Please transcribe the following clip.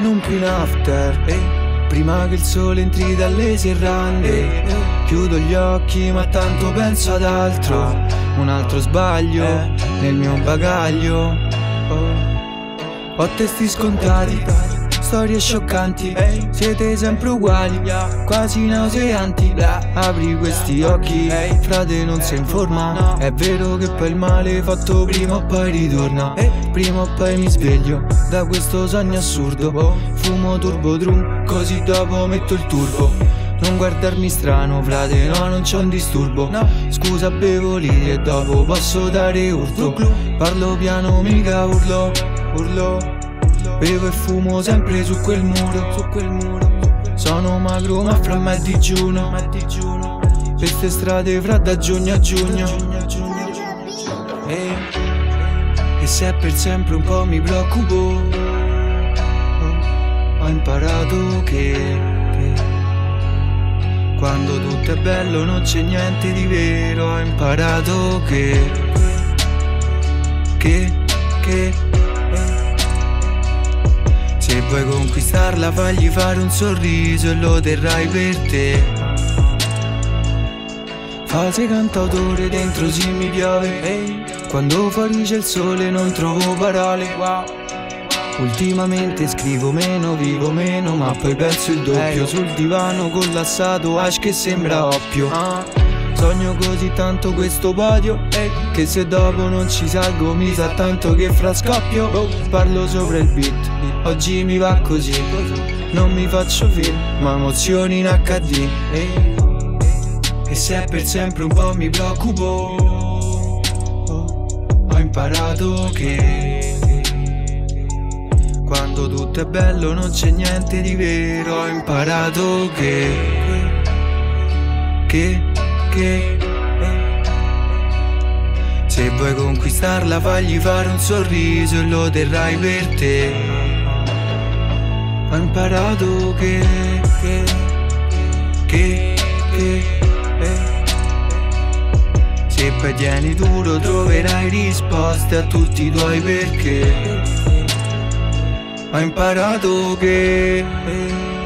un primo after, prima che il sole entri dalle serrande. Chiudo gli occhi ma tanto penso ad altro. Un altro sbaglio nel mio bagaglio. Ho testi scontati, storie scioccanti, siete sempre uguali, quasi nauseanti. Apri questi occhi, frate non sei in forma. È vero che poi il male fatto prima o poi ritorna. Prima o poi mi sveglio da questo sogno assurdo. Fumo turbo drum, così dopo metto il turbo. Non guardarmi strano, frate, no, non c'è un disturbo. Scusa, bevo lì e dopo posso dare urto. Parlo piano, mica urlo. Bevo e fumo sempre su quel muro. Sono magro ma fra me digiuno. Per ste strade fra da giugno a giugno. E se per sempre un po' mi preoccupo, ho imparato che quando tutto è bello non c'è niente di vero. Ho imparato che se vuoi conquistarla fagli fare un sorriso e lo terrai per te. Fase cantautore, dentro sì mi piove, quando fuori c'è il sole non trovo parole. Ultimamente scrivo meno, vivo meno, ma poi penso il doppio. Sul divano collassato, hash che sembra oppio. Sogno così tanto questo podio, che se dopo non ci salgo mi sa tanto che fra scoppio. Parlo sopra il beat, oggi mi va così. Non mi faccio film, ma emozioni in HD. E se per sempre un po' mi preoccupo, ho imparato che quando tutto è bello non c'è niente di vero. Ho imparato che se vuoi conquistarla fagli fare un sorriso e lo terrai per te. Ho imparato che se poi tieni duro troverai risposte a tutti i tuoi perché. Ho imparato che